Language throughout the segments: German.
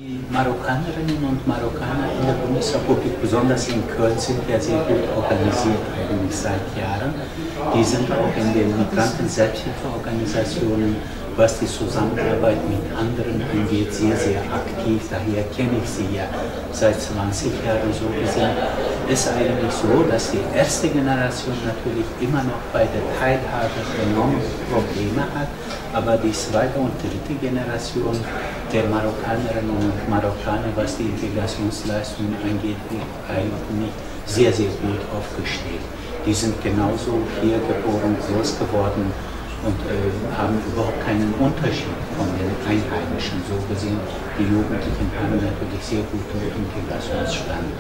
Die Marokkanerinnen und Marokkaner in der Bundesrepublik, besonders in Köln, sind ja sehr gut organisiert eigentlich seit Jahren. Die sind auch in den Migranten-Selbsthilfeorganisationen, was die Zusammenarbeit mit anderen angeht, sehr, sehr aktiv. Daher kenne ich sie ja seit 20 Jahren so gesehen. Es ist eigentlich so, dass die erste Generation natürlich immer noch bei der Teilhabe enorme Probleme hat, aber die zweite und dritte Generation der Marokkanerinnen und Marokkaner, was die Integrationsleistungen angeht, eigentlich sehr, sehr gut aufgestellt. Die sind genauso hier geboren, groß geworden und haben überhaupt keinen Unterschied von den Einheimischen. So gesehen, die Jugendlichen haben natürlich sehr gute Integrationsstand.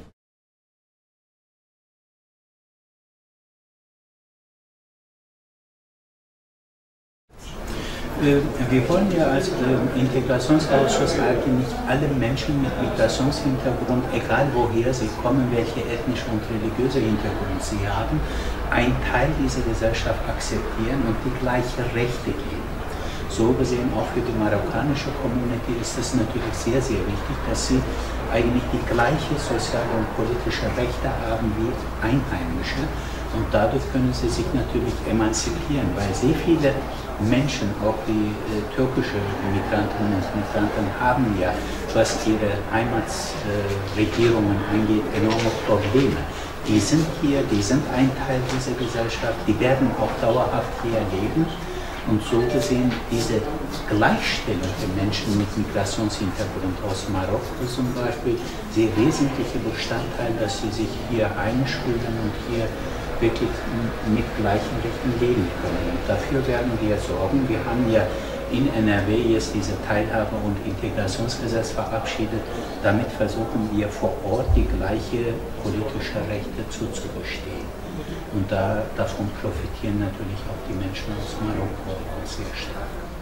Wir wollen ja als Integrationsausschuss eigentlich alle Menschen mit Migrationshintergrund, egal woher sie kommen, welche ethnische und religiöse Hintergrund sie haben, einen Teil dieser Gesellschaft akzeptieren und die gleichen Rechte geben. So gesehen auch für die marokkanische Community ist es natürlich sehr, sehr wichtig, dass sie eigentlich die gleichen soziale und politische Rechte haben wie Einheimische. Und dadurch können sie sich natürlich emanzipieren, weil sehr viele Menschen, auch die türkische Migrantinnen und Migranten, haben ja, was ihre Heimatregierungen angeht, enorme Probleme. Die sind hier, die sind ein Teil dieser Gesellschaft, die werden auch dauerhaft hier leben. Und so gesehen, diese Gleichstellung der Menschen mit Migrationshintergrund aus Marokko zum Beispiel, sehr wesentliche Bestandteil, dass sie sich hier einschulden und hier wirklich mit gleichen Rechten leben können. Und dafür werden wir sorgen. Wir haben ja in NRW jetzt diese Teilhabe- und Integrationsgesetz verabschiedet. Damit versuchen wir vor Ort die gleiche politische Rechte zuzugestehen. Und davon profitieren natürlich auch die Menschen aus Marokko auch sehr stark.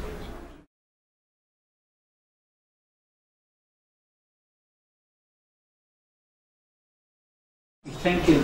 Ich denke,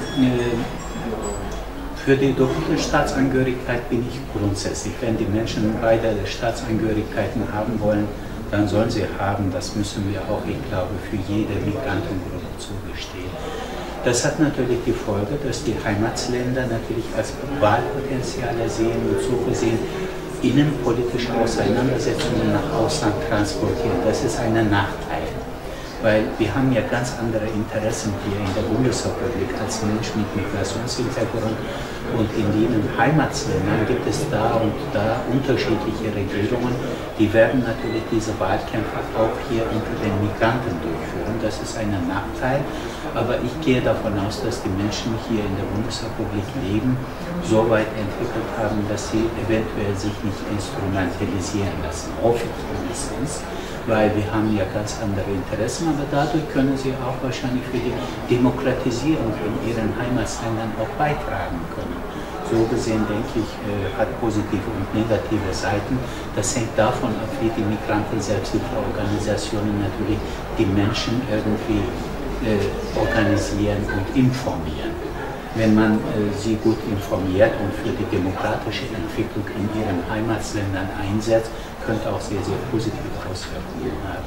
für die doppelte Staatsangehörigkeit bin ich grundsätzlich. Wenn die Menschen beide Staatsangehörigkeiten haben wollen, dann sollen sie haben. Das müssen wir auch, ich glaube, für jede Migrantengruppe zugestehen. Das hat natürlich die Folge, dass die Heimatländer natürlich als Wahlpotenziale sehen und so gesehen innenpolitische Auseinandersetzungen nach Ausland transportieren. Das ist ein Nachteil. Weil wir haben ja ganz andere Interessen hier in der Bundesrepublik als Mensch mit Migrationshintergrund und in den Heimatländern gibt es da und da unterschiedliche Regierungen, die werden natürlich diese Wahlkämpfe auch hier unter den Migranten durchführen. Das ist ein Nachteil, aber ich gehe davon aus, dass die Menschen hier in der Bundesrepublik leben, so weit entwickelt haben, dass sie eventuell sich nicht instrumentalisieren lassen, hoffe ich mindestens. Weil wir haben ja ganz andere Interessen, aber dadurch können sie auch wahrscheinlich für die Demokratisierung in ihren Heimatländern auch beitragen können. So gesehen, denke ich, hat positive und negative Seiten. Das hängt davon ab, wie die Migranten-Selbsthilfeorganisationen natürlich die Menschen irgendwie organisieren und informieren. Wenn man sie gut informiert und für die demokratische Entwicklung in ihren Heimatländern einsetzt, könnte auch sehr, sehr positive Auswirkungen haben.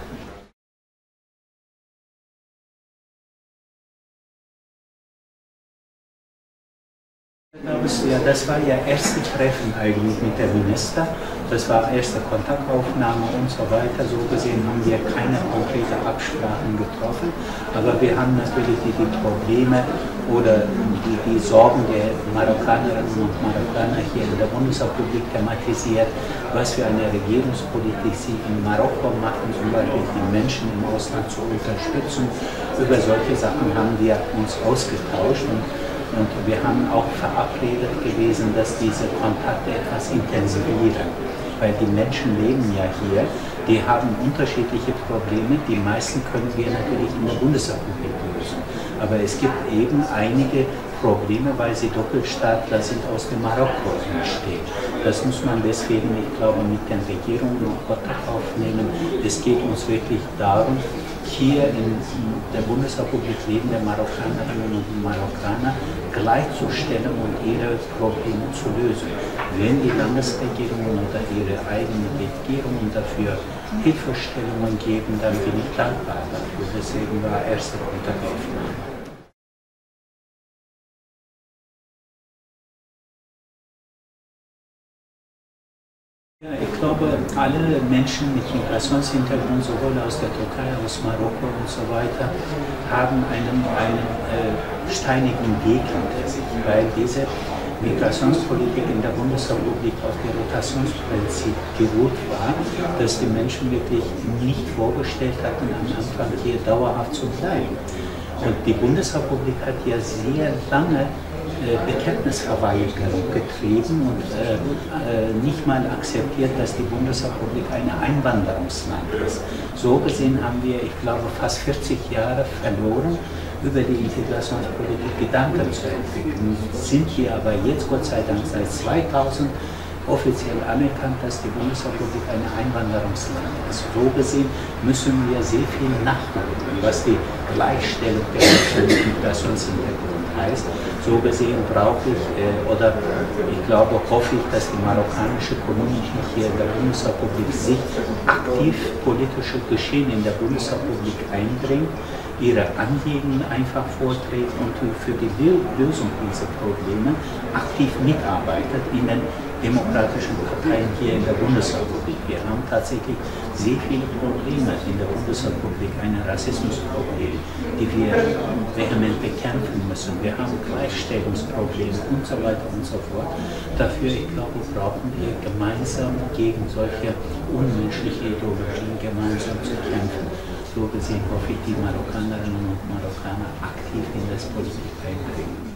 Ja, das war ja erste Treffen eigentlich mit der Minister. Das war erste Kontaktaufnahme und so weiter. So gesehen haben wir keine konkrete Absprachen getroffen, aber wir haben natürlich die Probleme oder die Sorgen der Marokkanerinnen und Marokkaner hier in der Bundesrepublik thematisiert, was für eine Regierungspolitik sie in Marokko machen, zum Beispiel die Menschen im Ausland zu unterstützen. Über solche Sachen haben wir uns ausgetauscht und wir haben auch verabredet gewesen, dass diese Kontakte etwas intensivieren. Weil die Menschen leben ja hier, die haben unterschiedliche Probleme, die meisten können wir natürlich in der Bundesrepublik lösen. Aber es gibt eben einige Probleme, weil sie Doppelstaatler sind, aus dem Marokko entstehen. Das muss man deswegen, ich glaube, mit den Regierungen noch Kontakt aufnehmen. Es geht uns wirklich darum, hier in der Bundesrepublik lebende Marokkanerinnen und Marokkaner gleichzustellen und ihre Probleme zu lösen. wenn die Landesregierungen oder ihre eigenen Regierungen dafür Hilfestellungen geben, dann bin ich dankbar dafür. Deswegen war erste Kontaktaufnahme. Ja, ich glaube, alle Menschen mit Migrationshintergrund, sowohl aus der Türkei, aus Marokko und so weiter, haben einen steinigen Weg hinter sich, weil diese Migrationspolitik in der Bundesrepublik auf das Rotationsprinzip beruht war, dass die Menschen wirklich nicht vorgestellt hatten, am Anfang hier dauerhaft zu bleiben. Und die Bundesrepublik hat ja sehr lange Bekenntnisverweigerung getrieben und nicht mal akzeptiert, dass die Bundesrepublik ein Einwanderungsland ist. So gesehen haben wir, ich glaube, fast 40 Jahre verloren, über die Integrationspolitik Gedanken zu entwickeln. Sind wir aber jetzt, Gott sei Dank, seit 2000 offiziell anerkannt, dass die Bundesrepublik ein Einwanderungsland ist. So gesehen müssen wir sehr viel nachholen, was die Gleichstellung der Menschen mit Migrationshintergrund heißt. So gesehen brauche ich, oder ich glaube, hoffe ich, dass die marokkanische Community hier in der Bundesrepublik sich aktiv politische Geschehen in der Bundesrepublik einbringt, ihre Anliegen einfach vorträgt und für die Lösung dieser Probleme aktiv mitarbeitet in den demokratischen Parteien hier in der Bundesrepublik. Wir haben tatsächlich sehr viele Probleme in der Bundesrepublik, ein Rassismusproblem, die wir vehement bekämpfen müssen. Wir haben Gleichstellungsprobleme und so weiter und so fort. Dafür, ich glaube, brauchen wir gemeinsam gegen solche unmenschliche Ideologien gemeinsam zu kämpfen. So gesehen hoffe ich, die Marokkanerinnen und Marokkaner aktiv in das Politik einbringen.